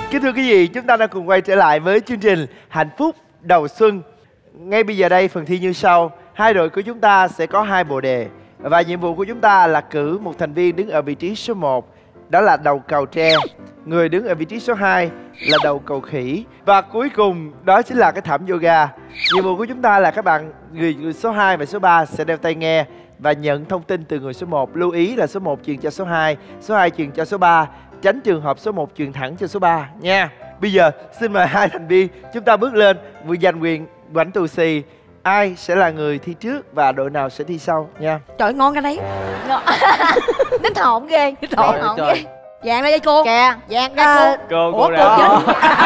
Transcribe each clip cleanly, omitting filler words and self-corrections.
Kính thưa quý vị, chúng ta đang cùng quay trở lại với chương trình Hạnh phúc đầu xuân. Ngay bây giờ đây, phần thi như sau. Hai đội của chúng ta sẽ có 2 bộ đề. Và nhiệm vụ của chúng ta là cử một thành viên đứng ở vị trí số 1, đó là đầu cầu tre. Người đứng ở vị trí số 2 là đầu cầu khỉ. Và cuối cùng đó chính là cái thảm yoga. Nhiệm vụ của chúng ta là các bạn người số 2 và số 3 sẽ đeo tai nghe và nhận thông tin từ người số 1. Lưu ý là số 1 truyền cho số 2, số 2 truyền cho số 3, tránh trường hợp số 1 truyền thẳng cho số 3 nha. Bây giờ xin mời 2 thành viên chúng ta bước lên giành quyền quảnh tù xì. Ai sẽ là người thi trước và đội nào sẽ thi sau nha. Trời ngon cái đấy. Nín hồn ghê. Nín hồn ghê. Vàng ra đây cô. Kìa. Vàng ra cô. Cô đó.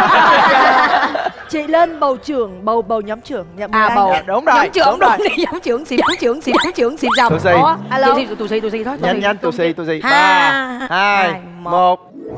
Chị lên bầu trưởng, bầu nhóm trưởng. Bầu. Đúng rồi. Nhóm trưởng đúng đi. Nhóm trưởng xì dòng. Tù xì. Alo. Tù xì thôi. Nhanh tù xì. 3, 2, 1.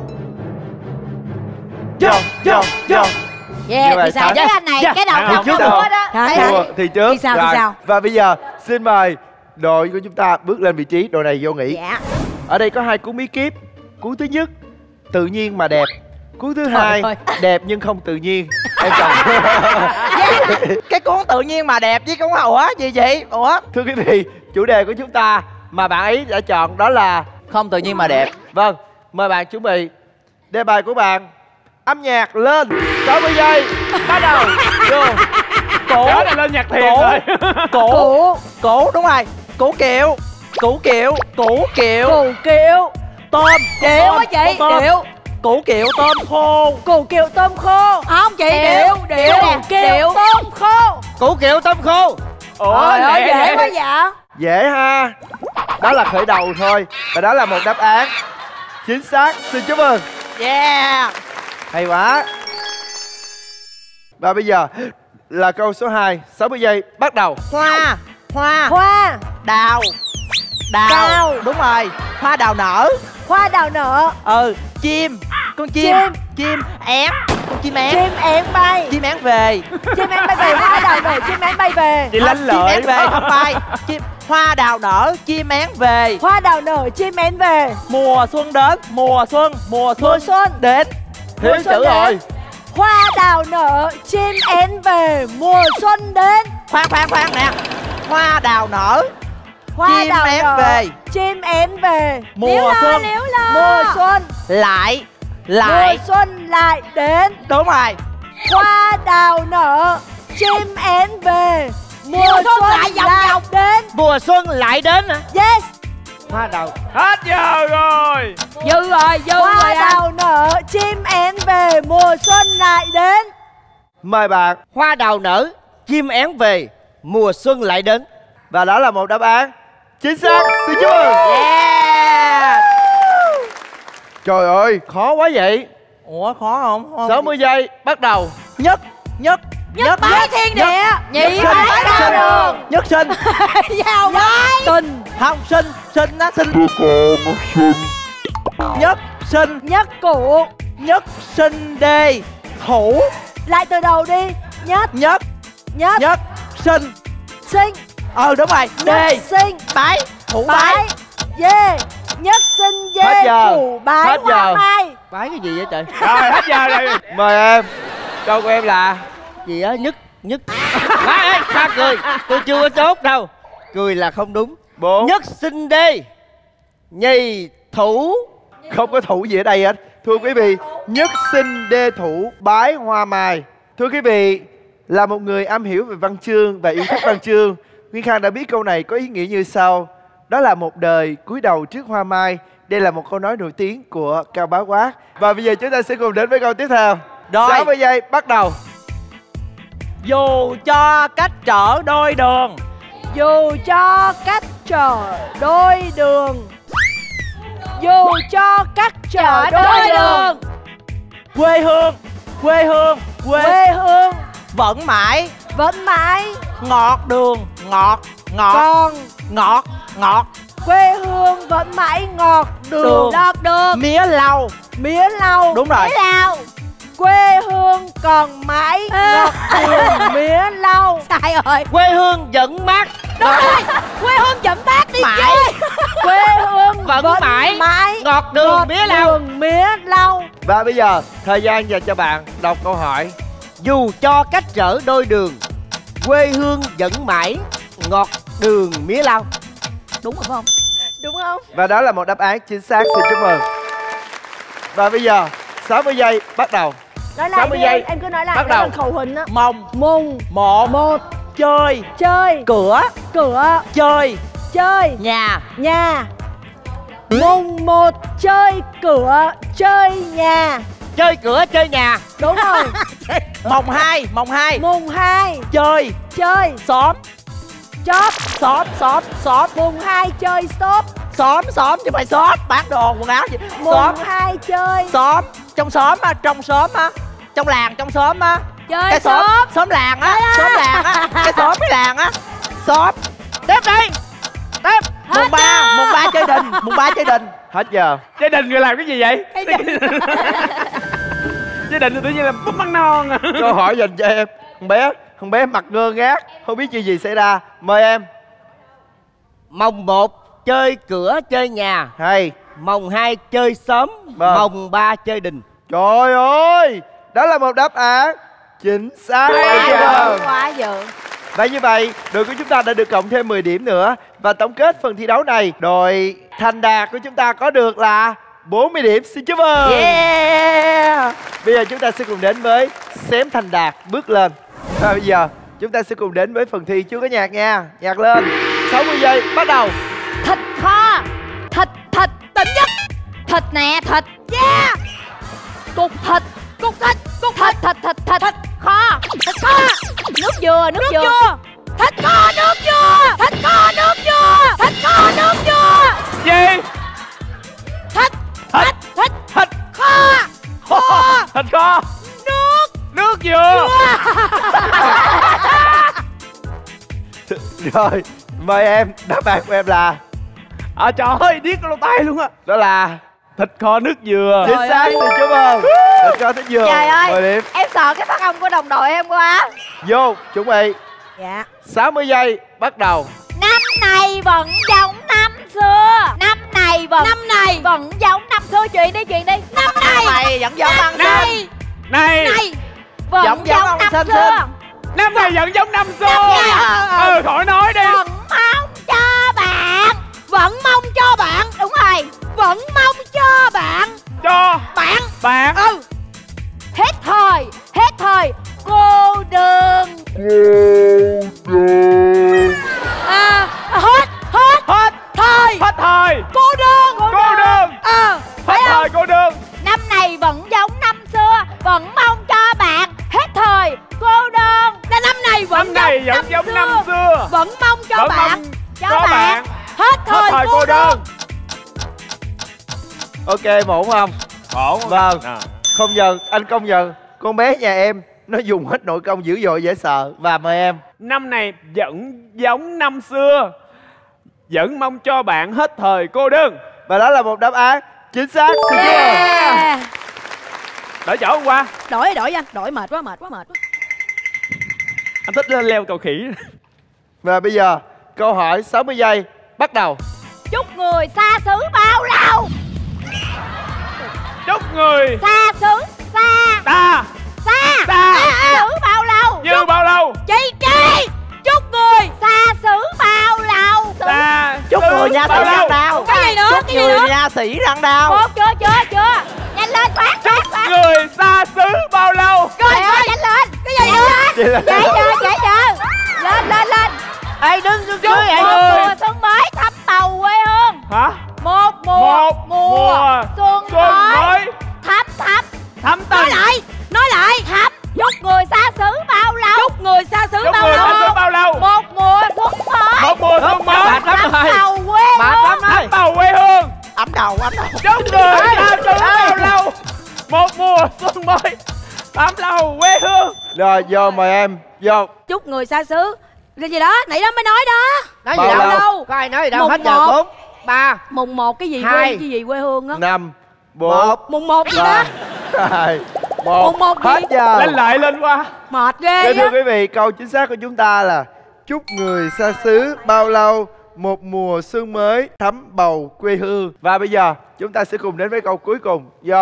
Vô. Yeah, thì sao chứ anh này, cái đầu không có búa đó. Thì trước. Thì sao? Và bây giờ xin mời đội của chúng ta bước lên vị trí. Đội này vô nghỉ. Dạ. Ở đây có 2 cú bí kíp. Cú thứ nhất, tự nhiên mà đẹp. Cú thứ hai, đẹp nhưng không tự nhiên. Em chọn. Cái cuốn tự nhiên mà đẹp với cuốn ủa gì vậy? Ủa? Thưa quý vị, chủ đề của chúng ta mà bạn ấy đã chọn đó là Không tự nhiên mà đẹp. Vâng, mời bạn chuẩn bị. Đề bài của bạn. Âm nhạc lên 60 giây. Bắt đầu. Vô. Cổ này lên nhạc thiền rồi. Cổ đúng rồi. Củ kiệu. Tôm. Điệu á chị. Điệu. Củ kiệu tôm khô. Củ kiệu tôm khô. Không chị, điệu. Kiệu tôm khô. Củ kiệu tôm khô. Ủa, Dễ quá dạ. Dễ ha. Đó là khởi đầu thôi. Và đó là một đáp án chính xác. Xin chúc mừng. Yeah. Hay quá. Và bây giờ là câu số 2. 60 giây bắt đầu. Hoa. Đào. Đúng rồi. Hoa đào nở. Chim. Con chim én. Con chim én. Chim én bay. Chim én về. Hoa đào nở, chim én bay về. Chị lanh Chim lợi. én về không bay. Hoa đào nở, chim én về. Hoa đào nở, chim én về. Mùa xuân đến. Mùa xuân đến. Thiếu chữ rồi. Hoa đào nở, chim én về, mùa xuân đến. Khoan nè. Hoa đào nở, Hoa chim đào én nở, về. chim én về. Mùa xuân. Mùa xuân Lại. Mùa xuân lại đến. Đúng rồi. Hoa đào nở, chim én về, mùa xuân lại đến. Mùa xuân lại đến hả? Yes. Hoa đào. Hết giờ rồi. Dư rồi Hoa đào nở, chim én về, mùa xuân lại đến. Mời bạn. Hoa đào nở, chim én về, mùa xuân lại đến. Và đó là một đáp án chính xác. Xin chúc mừng. Yeah. Trời ơi, khó quá vậy. Ủa khó không? 60 giây bắt đầu. Nhất bái thiên địa. Nhị bái đau đường. Nhất sinh. Giao bái. Tình. Không sinh á, sinh. Nhất sinh. Nhất cụ. Nhất sinh đê thủ. Lại từ đầu đi. Nhất Sinh. Sinh. Đúng rồi. Đê. Sinh. Bái. Thủ bái. Dê. Nhất sinh dê. Hết giờ. Thủ bái. Hết giờ. Hoa mai. Bái cái gì vậy trời? Rồi, hết giờ rồi. Mời em. Câu của em là Gì á? Nhất. Khoan cười. Tôi chưa có chốt đâu. Cười là không đúng. 4. Nhất sinh đê. Nhì thủ. Không có thủ gì ở đây hết. Thưa quý vị, nhất sinh đê thủ bái hoa mai. Thưa quý vị, là một người am hiểu về văn chương và yêu thích văn chương, Nguyên Khang đã biết câu này có ý nghĩa như sau. Đó là một đời cúi đầu trước hoa mai. Đây là một câu nói nổi tiếng của Cao Bá Quát. Và bây giờ chúng ta sẽ cùng đến với câu tiếp theo. Rồi. 60 giây bắt đầu. Dù cho cách trở đôi đường. Dù cho cách trở đôi đường. Dù cho cách trở đôi đường. Quê hương. Vẫn mãi. Ngọt đường. Ngọt. Quê hương vẫn mãi ngọt đường. Mía lau. Đúng rồi. Mía lau. Quê hương còn mãi ngọt đường mía lau. Sai rồi. Quê hương vẫn mát. Đúng rồi. Quê hương vẫn mát đi mãi. Quê hương vẫn mãi ngọt đường mía lau. Đường mía lau. Và bây giờ thời gian dành cho bạn đọc câu hỏi. Dù cho cách trở đôi đường, quê hương vẫn mãi ngọt đường mía lau. Đúng rồi phải không? Đúng không? Và đó là một đáp án chính xác, xin chúc mừng. Và bây giờ 60 giây bắt đầu. Nói lại 60 đi giây. em cứ nói lại. Bắt Đó là đầu. khẩu hình á. Mông Mùng một chơi chơi cửa cửa chơi chơi nhà. nhà. Mùng 1 chơi cửa chơi nhà. Chơi cửa chơi nhà. Đúng rồi. Mồng 2 Mùng 2 chơi chơi xóm chóp. xóm Mùng 2 chơi stop. xóm chứ phải xóm bán đồ quần áo gì. Xóm Mùng 2 chơi xóm trong xóm á, trong làng trong xóm á. Chơi Cái xóm. xóm làng á, xóm làng á, cái xóm cái làng á. Xóm. Tiếp đi. Tiếp. Mùng 3 chơi đình. Hết giờ. Gia đình người làm cái gì vậy? Gia đình thì tự nhiên là búp măng non à. Câu hỏi dành cho em. Thằng bé mặt ngơ ngác, không biết chuyện gì xảy ra. Mời em. Mồng 1 chơi cửa chơi nhà. Hay. Mồng 2 chơi xóm. Vâng. Mồng 3 chơi đình. Trời ơi, đó là một đáp án chính xác. Quá dữ. Và như vậy, đội của chúng ta đã được cộng thêm 10 điểm nữa. Và tổng kết phần thi đấu này, đội Thành Đạt của chúng ta có được là 40 điểm. Xin chúc mừng. Yeah. Bây giờ chúng ta sẽ cùng đến với Xém Thành Đạt bước lên. Và bây giờ chúng ta sẽ cùng đến với phần thi chưa có nhạc nha. Nhạc lên. 60 giây bắt đầu. Thịt kho. Thịt tỉnh nhất. Thịt nè, thịt. Yeah. Cục thịt. Thịt kho. Nước dừa. Thịt kho nước dừa. Gì? Thịt kho. Thịt kho. Nước dừa. Rồi, mời em. Đáp án của em là Trời ơi, điếc lỗ tai luôn á. đó là Thịt kho nước dừa. chính xác. Xin chúc mừng. Thịt kho thịt dừa. Trời ơi, 10 điểm. em sợ cái phát âm của đồng đội em quá. Vô, chuẩn bị. Dạ. 60 giây bắt đầu. Năm này vẫn giống năm xưa. Năm này vẫn giống năm xưa. Chuyện đi. Năm này vẫn giống ăn Này. vẫn Giống giống năm sinh xưa. Năm này vẫn giống năm xưa. Năm này. Khỏi nói đi. Vẫn mong cho bạn. Đúng rồi. Vẫn mong cho bạn. Cho bạn. Hết thời cô đơn. Hết thời cô đơn. Hết thời cô đơn. Năm này vẫn giống năm xưa. Vẫn mong cho bạn. Hết thời cô đơn. Năm này vẫn giống năm xưa. Vẫn mong cho Vẫn bạn. mong cho bạn. Hết thời cô đơn. Ok, ổn không? Ổn. Vâng. Không nhận, anh công nhận con bé nhà em nó dùng hết nội công dữ dội dễ sợ. Và mời em. Năm này vẫn giống năm xưa. Vẫn mong cho bạn hết thời cô đơn. Và đó là một đáp án chính xác. Xin chúc mừng. Đổi chỗ hôm qua. Đổi anh. Đổi mệt quá. Anh thích leo cầu khỉ. Và bây giờ câu hỏi 60 giây bắt đầu. Chúc người xa xứ bao lâu. Chúc người Xa xứ. ta Xứ bao lâu. như bao lâu. Chi. Chúc người xa xứ bao lâu. Ta Chúc người nha sĩ răng đau. Cái gì nữa? Chúc người nha sĩ răng đau. Một chưa. Nhanh lên phát. chúc người xa xứ bao lâu. Rồi nhanh lên. Cái gì nữa? Dễ chưa. Lên. Ê đứng Chúc người. mùa xuân mới thăm tàu quê hương. Hả? Một mùa xuân mới thăm. Thắm tình. Nói lại. Thăm. Chúc người xa xứ bao lâu. Chúc người xa xứ bao lâu. Một mùa xuân mới. Một mùa xuân mới. Mệt lắm Thăm rồi. tàu quê Mệt hương. lắm rồi. Thăm tàu quê hương. Ấm đầu. Chúc người xa xứ bao lâu. Một mùa xuân mới. Thăm tàu quê hương. Rồi vô mời em. Vô. Chúc người xa xứ. Cái gì đó? Nãy đó mới nói đó. Nói Bao gì lâu? đâu. Có ai nói gì đâu. Mùng Hết giờ. 1. 4 3 Mùng 1 cái gì Hai. quê hương á. 5 4 Mùng 1 gì đó. 2 1. Mùng 1 gì? Hết giờ. Lên lại lên qua. Mệt ghê Kính thưa á. quý vị, câu chính xác của chúng ta là chúc người xa xứ bao lâu một mùa xuân mới thấm bầu quê hương. Và bây giờ chúng ta sẽ cùng đến với câu cuối cùng. Vô.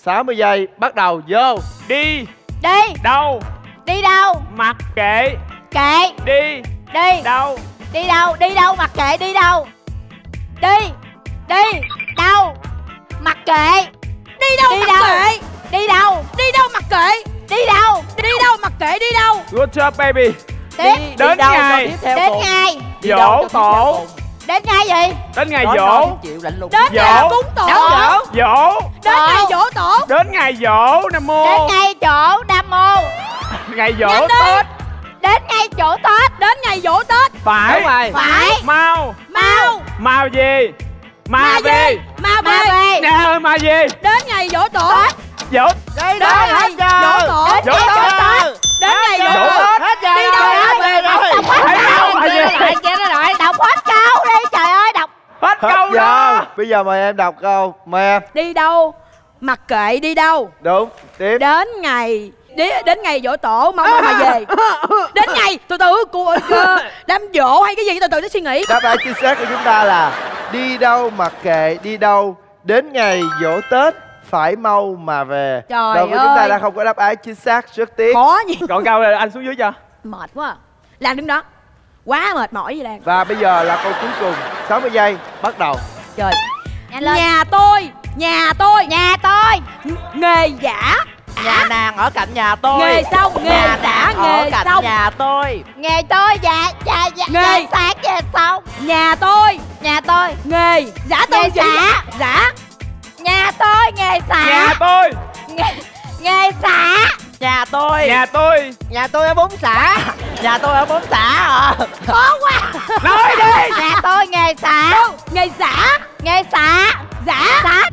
60 giây bắt đầu vô. Đi Đi. đâu? Đi đâu? Mặc kệ. Kệ. Đi Đi. đâu? Đi đâu? Đi đâu? Mặc kệ. Đi đâu? Đi. Đi đâu? Mặc kệ. Đi đâu Đi mặc đâu? kệ. Đi đâu? Đi đâu mặc kệ. Đi đâu? Đi đâu mặc kệ. Đi đâu. Good job baby. Tiếp. Đến đâu cho ngày. tiếp theo Đến cùng. ngày. Đi đâu cho Dỗ tiếp theo tổ. cùng. Đến ngày gì? Đến ngày Đó dỗ. thôi, chịu lạnh lùng. Đến Dỗ. ngày cúng tổ. Dỗ. Đến ngày dỗ tổ. Đến ngày dỗ Nam Mô. Đến ngày chỗ Nam Mô. Ngày dỗ Nhanh đi. Tết. Đến ngày chỗ Tết. Đến ngày dỗ Tết. Phải. Đúng rồi. Phải. Mau. Mau. Mau gì? Ma gì? về. Ma Mà về. về. Nè ơi ma gì? Đến ngày dỗ tổ. Dỗ. Đi Đến đâu hết ngày giờ. dỗ tổ. Đến Dỗ ngày chỗ Tết. Tết. Đến ngày Dỗ dỗ Tết. tổ. Hết giờ. Đi đâu rồi. về rồi. Đọc hết Thấy câu. đâu mà gì? Đọc hết câu đi. Trời ơi đọc. Hết câu Hết đó. giờ. Bây giờ mời em đọc câu. Mời em. Đi đâu mặc kệ. Đi đâu. Đúng. Tiếp. Đến ngày dỗ tổ mong mà về. Đến ngày từ từ cô ơi đám dỗ hay cái gì từ từ để suy nghĩ. Đáp án chính xác của chúng ta là đi đâu mặc kệ đi đâu, đến ngày giỗ Tết phải mau mà về. Trời Đội của chúng ta ơi. đã không có đáp án chính xác, rất tiếc. Khó gì. Còn câu là anh xuống dưới cho. Mệt quá à. Lan đứng đó quá mệt mỏi vậy Lan. Và bây giờ là câu cuối cùng, 60 giây bắt đầu. Trời. Nhanh lên. Nhà tôi. Nhà tôi. Nghề giả. Nhà nàng ở cạnh nhà tôi. Nghề xong. Nghề Nhà giả. nàng ở Nghề cạnh xong. nhà tôi. Nghề tôi dạ Nghề. sáng về xong. Nhà tôi. Nhà tôi. Nghề giả tôi Nghề gì? giả. Giả. Nhà tôi nghề xả. Nhà tôi. Nghề xả. Nhà tôi. Nhà tôi. Nhà tôi ở 4 xã. Nhà tôi ở 4 xã à. Khó quá. Nói đi. Nhà tôi nghề xả. Đâu? Nghề giả. Nghề xả. Giả. Xả.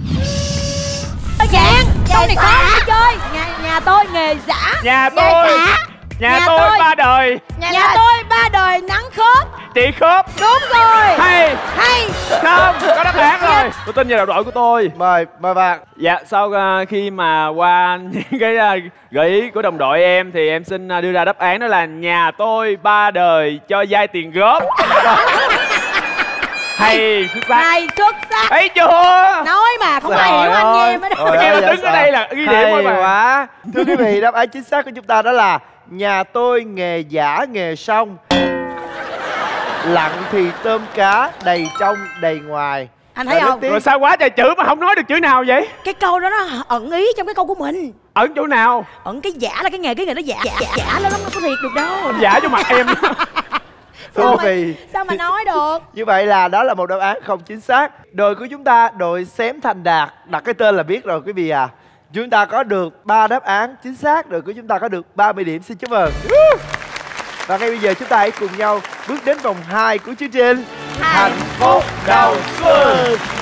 Dạng. Câu này Nghề khó xả. đi chơi. Nhà tôi nghề giả. Nhà Nghề tôi. xả. Nhà Nhà tôi tôi. ba đời. Nhà tôi ba đời nắng khớp. Chị khớp. Đúng rồi. Hay. Hay. Không. Có đáp án rồi. Tôi tin vào đồng đội của tôi. Mời bạn. Dạ sau khi mà qua những cái gợi ý của đồng đội em thì em xin đưa ra đáp án đó là nhà tôi ba đời cho vay tiền góp. Hay xuất sắc. Hay xuất sắc. Thấy chưa? Nói mà không ai hiểu anh nghe mới Trời nói. Em ơi, là đứng dạ ở đây là ghi điểm hay thôi mà. quá. Thưa quý vị, đáp án chính xác của chúng ta đó là nhà tôi nghề giả nghề xong, lặn thì tôm cá đầy trong đầy ngoài. Anh thấy Và rất không? tiếc. Rồi sao quá trời chữ mà không nói được chữ nào vậy? Cái câu đó nó ẩn ý trong cái câu của mình. Ẩn chỗ nào? Ẩn cái giả là cái nghề nó giả nó không có thiệt được đâu. Giả cho mặt em. Thưa quý vị, Sao mà nói được? như vậy là đó là một đáp án không chính xác. Đội của chúng ta, đội Xém Thành Đạt, đặt cái tên là biết rồi quý vị à. Chúng ta có được 3 đáp án chính xác, đội của chúng ta có được 30 điểm, xin chúc mừng. Và ngay bây giờ chúng ta hãy cùng nhau bước đến vòng 2 của chương trình Hạnh phúc đầu xuân.